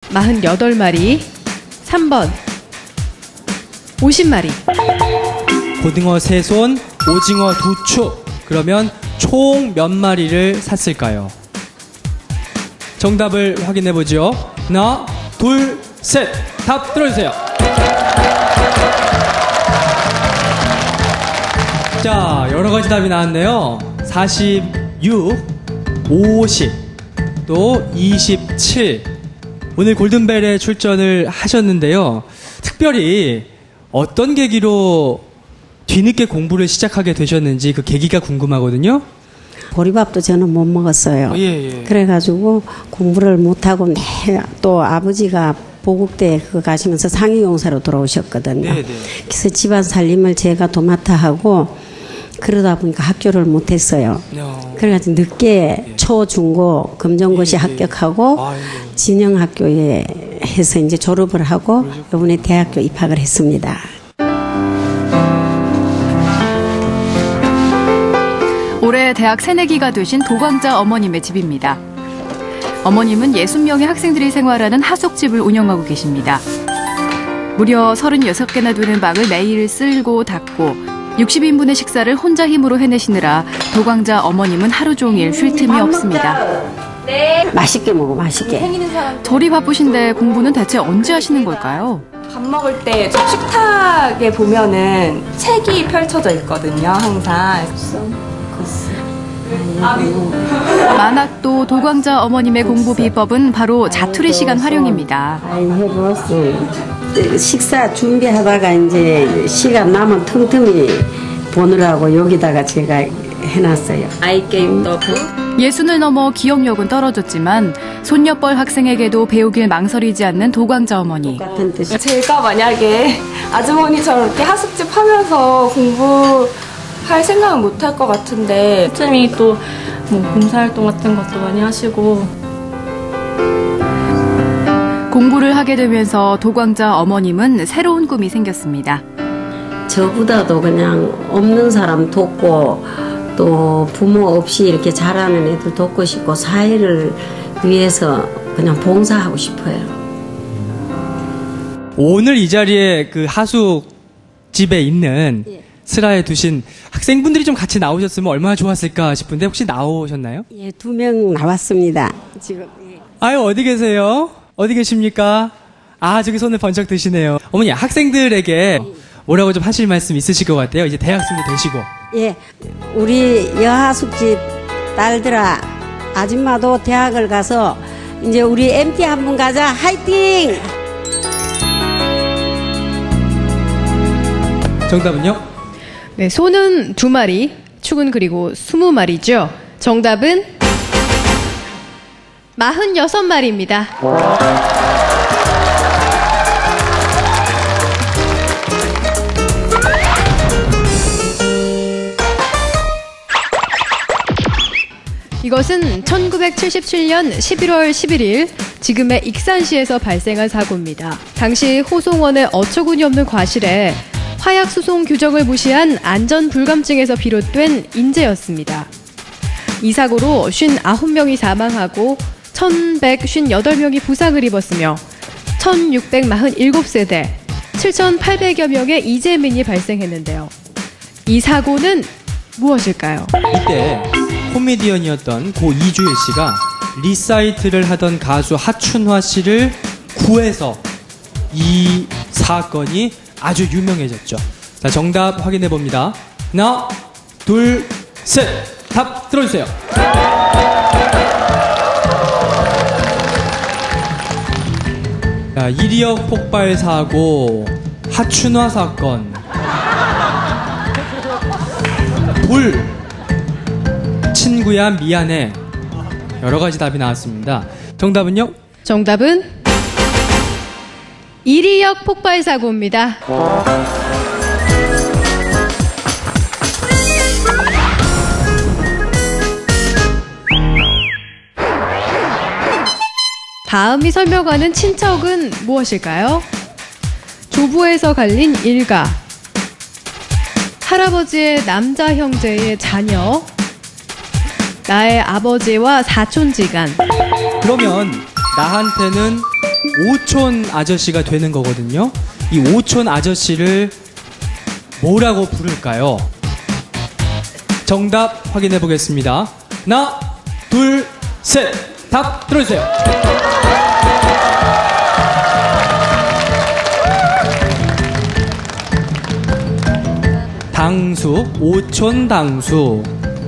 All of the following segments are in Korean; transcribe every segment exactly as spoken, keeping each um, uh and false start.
사십팔 마리, 삼 번 오십 마리. 고등어 세 손, 오징어 두 축. 그러면 총 몇 마리를 샀을까요? 정답을 확인해 보죠. 하나, 둘, 셋. 답 들어주세요. 자, 여러 가지 답이 나왔네요. 사십육, 오십, 또 이십칠. 오늘 골든벨에 출전을 하셨는데요. 특별히 어떤 계기로 뒤늦게 공부를 시작하게 되셨는지 그 계기가 궁금하거든요. 보리밥도 저는 못 먹었어요. 예, 예. 그래가지고 공부를 못하고 매일 또 아버지가 보국대 그 가시면서 상위용사로 돌아오셨거든요. 네, 네. 그래서 집안 살림을 제가 도맡아 하고 그러다 보니까 학교를 못했어요. 어. 그래가지고 늦게 예. 초, 중고, 검정고시 예, 예. 합격하고 아이고. 진영학교에 해서 이제 졸업을 하고 이번에 대학교 입학을 했습니다. 올해 대학 새내기가 되신 도광자 어머님의 집입니다. 어머님은 예순 명의 학생들이 생활하는 하숙집을 운영하고 계십니다. 무려 서른여섯 개나 되는 방을 매일 쓸고 닦고 육십 인분의 식사를 혼자 힘으로 해내시느라 도광자 어머님은 하루 종일 쉴 틈이 없습니다. 네. 맛있게 먹어, 맛있게. 저리 바쁘신데 공부는 대체 언제 하시는 걸까요? 밥 먹을 때 저 식탁에 보면은 책이 펼쳐져 있거든요, 항상. 만학도 도광자 어머님의 공부 비법은 바로 자투리 시간 활용입니다. 아이 해봤어. 식사 준비하다가 이제 시간 남은 틈틈이 보느라고 여기다가 제가 해놨어요. 아이 게임도 하고. 예순을 넘어 기억력은 떨어졌지만 손녀뻘 학생에게도 배우길 망설이지 않는 도광자 어머니. 같은 뜻이. 제가 만약에 아주머니처럼 이렇게 하숙집 하면서 공부할 생각은 못 할 것 같은데 쌤이 또 뭐 봉사활동 같은 것도 많이 하시고 공부를 하게 되면서 도광자 어머님은 새로운 꿈이 생겼습니다. 저보다도 그냥 없는 사람 돕고 또 부모 없이 이렇게 자라는 애들 돕고 싶고 사회를 위해서 그냥 봉사하고 싶어요. 오늘 이 자리에 그 하숙집에 있는 예. 슬하에 두신 학생분들이 좀 같이 나오셨으면 얼마나 좋았을까 싶은데 혹시 나오셨나요? 예, 두 명 나왔습니다. 지금. 예. 아유, 어디 계세요? 어디 계십니까? 아, 저기 손을 번쩍 드시네요. 어머니, 학생들에게 뭐라고 좀 하실 말씀 있으실 것 같아요. 이제 대학생도 되시고. 예, 우리 여하숙집 딸들아, 아줌마도 대학을 가서 이제 우리 엠티 한번 가자. 화이팅! 정답은요? 네, 소는 두 마리, 축은 그리고 스무 마리죠. 정답은 마흔여섯 마리입니다. 이것은 천구백칠십칠 년 십일월 십일일 지금의 익산시에서 발생한 사고입니다. 당시 호송원의 어처구니 없는 과실에 화약수송 규정을 무시한 안전불감증에서 비롯된 인재였습니다. 이 사고로 오십구 명이 사망하고 천백오십팔 명이 부상을 입었으며 천육백사십칠 세대 칠천팔백여 명의 이재민이 발생했는데요. 이 사고는 무엇일까요? 이때 코미디언이었던 고 이주일 씨가 리사이트를 하던 가수 하춘화 씨를 구해서 이 사건이 아주 유명해졌죠. 자, 정답 확인해 봅니다. 하나, 둘, 셋. 답 들어주세요. 자, 이리역 폭발 사고, 하춘화 사건, 돌, 친구야 미안해. 여러 가지 답이 나왔습니다. 정답은요? 정답은 이리역 폭발 사고입니다. 다음이 설명하는 친척은 무엇일까요? 조부에서 갈린 일가, 할아버지의 남자 형제의 자녀, 나의 아버지와 사촌지간. 그러면 나한테는 오촌 아저씨가 되는 거거든요. 이 오촌 아저씨를 뭐라고 부를까요? 정답 확인해 보겠습니다. 하나, 둘, 셋. 답 들어주세요. 당수, 오촌 당수.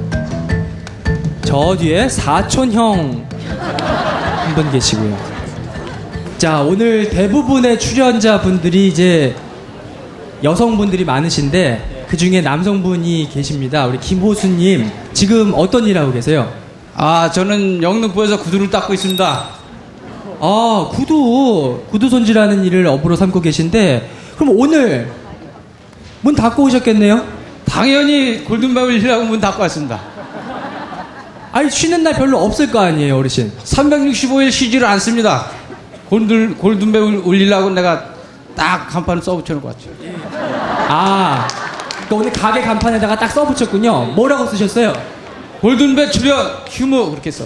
저 뒤에 사촌형 한 분 계시고요. 자, 오늘 대부분의 출연자분들이 이제 여성분들이 많으신데 그 중에 남성분이 계십니다. 우리 김호수님, 지금 어떤 일 하고 계세요? 아, 저는 영등포에서 구두를 닦고 있습니다. 아, 구두, 구두 손질하는 일을 업으로 삼고 계신데, 그럼 오늘 문 닫고 오셨겠네요? 당연히 골든벨이라고 문 닫고 왔습니다. 아니, 쉬는 날 별로 없을 거 아니에요, 어르신? 삼백육십오 일 쉬지를 않습니다. 골든, 골든벨 울리려고 내가 딱 간판을 써붙여놓고 왔죠. 아, 그러니까 오늘 가게 간판에다가 딱 써붙였군요. 뭐라고 쓰셨어요? 골든벨 출연 휴무 그렇게 써.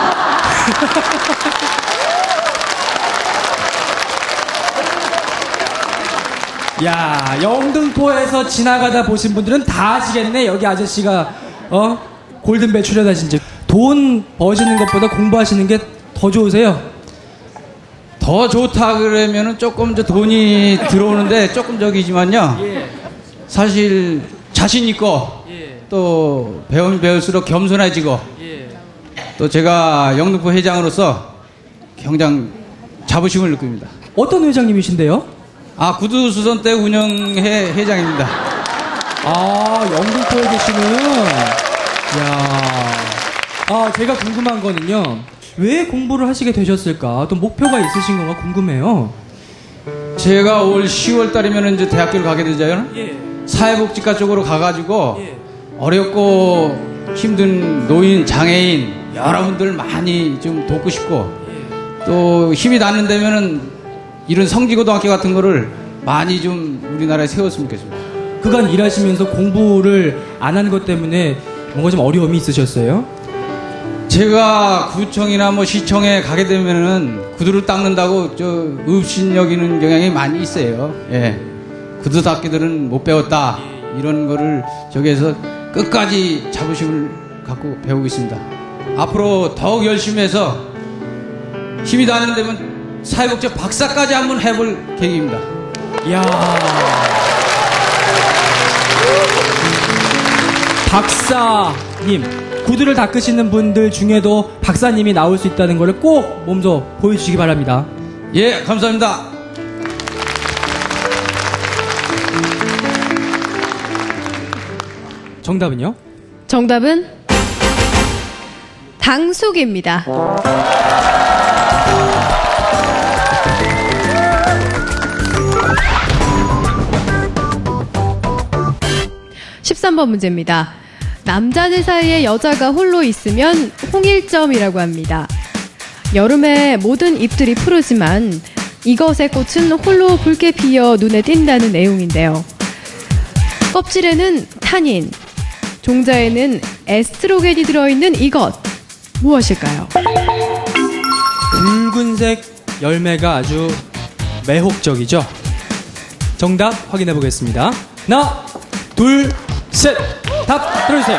야, 영등포에서 지나가다 보신 분들은 다 아시겠네. 여기 아저씨가 어 골든벨 출연하신지. 돈 버시는 것보다 공부하시는 게 더 좋으세요? 더 좋다 그러면은 조금 저 돈이 들어오는데 조금 저기지만요. 사실 자신 있고 또 배우면 배울수록 겸손해지고 또 제가 영등포 회장으로서 굉장히 자부심을 느낍니다. 어떤 회장님이신데요? 아, 구두수선 때 운영회 회장입니다. 아, 영등포에 계시는. 야, 아, 제가 궁금한 거는요. 왜 공부를 하시게 되셨을까? 또 목표가 있으신 건가 궁금해요. 제가 올 시월 달이면 이제 대학교를 가게 되잖아요. 예. 사회복지과 쪽으로 가가지고 예. 어렵고 힘든 노인, 장애인 여러분들 많이 좀 돕고 싶고 예. 또 힘이 닿는 데면은 이런 성지고등학교 같은 거를 많이 좀 우리나라에 세웠으면 좋겠습니다. 그간 일하시면서 공부를 안 하는 것 때문에 뭔가 좀 어려움이 있으셨어요? 제가 구청이나 뭐 시청에 가게 되면은 구두를 닦는다고 저 업신여기는 경향이 많이 있어요. 예. 구두 닦기들은 못 배웠다 이런 거를 저기에서 끝까지 자부심을 갖고 배우고 있습니다. 앞으로 더욱 열심히 해서 힘이 닿는 데면 사회복지 박사까지 한번 해볼 계획입니다. 이야. 박사님, 구두를 닦으시는 분들 중에도 박사님이 나올 수 있다는 것을 꼭 몸소 보여주시기 바랍니다. 예, 감사합니다. 정답은요? 정답은 당숙입니다. 십삼 번 문제입니다. 남자들 사이에 여자가 홀로 있으면 홍일점이라고 합니다. 여름에 모든 잎들이 푸르지만 이것의 꽃은 홀로 붉게 피어 눈에 띈다는 내용인데요. 껍질에는 타닌, 종자에는 에스트로겐이 들어있는 이것, 무엇일까요? 붉은색 열매가 아주 매혹적이죠. 정답 확인해 보겠습니다. 하나, 둘, 셋. 답 들어주세요.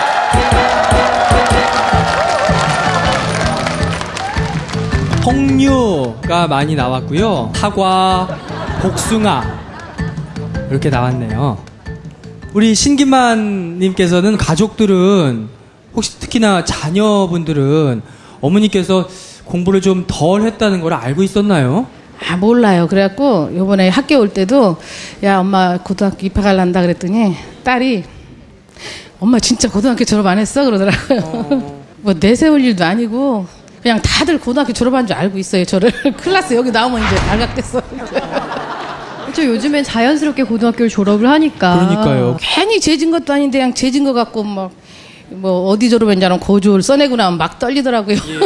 석류가 많이 나왔고요. 사과, 복숭아 이렇게 나왔네요. 우리 신기만 님께서는 가족들은 혹시 특히나 자녀분들은 어머니께서 공부를 좀 덜 했다는 걸 알고 있었나요? 아, 몰라요. 그래갖고 요번에 학교 올 때도 야, 엄마 고등학교 입학할란다 그랬더니 딸이 엄마 진짜 고등학교 졸업 안 했어? 그러더라고요. 어. 뭐 내세울 일도 아니고 그냥 다들 고등학교 졸업한 줄 알고 있어요. 저를. 클래스 여기 나오면 이제 발각됐어. 그렇죠. 요즘엔 자연스럽게 고등학교를 졸업을 하니까. 그러니까요. 괜히 재진 것도 아닌데 그냥 재진 것 같고 막 뭐 어디 졸업했는지 알면 고졸 써내고 나면 막 떨리더라고요. 예.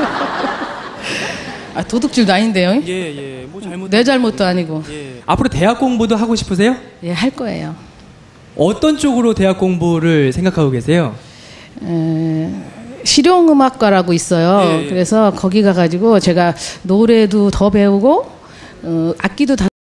아, 도둑질도 아닌데요. 예, 예. 뭐 잘못. 내 잘못도 아니고. 예. 앞으로 대학 공부도 하고 싶으세요? 예, 할 거예요. 어떤 쪽으로 대학 공부를 생각하고 계세요? 에, 실용음악과라고 있어요. 예, 예. 그래서 거기 가가지고 제가 노래도 더 배우고 어, 악기도 다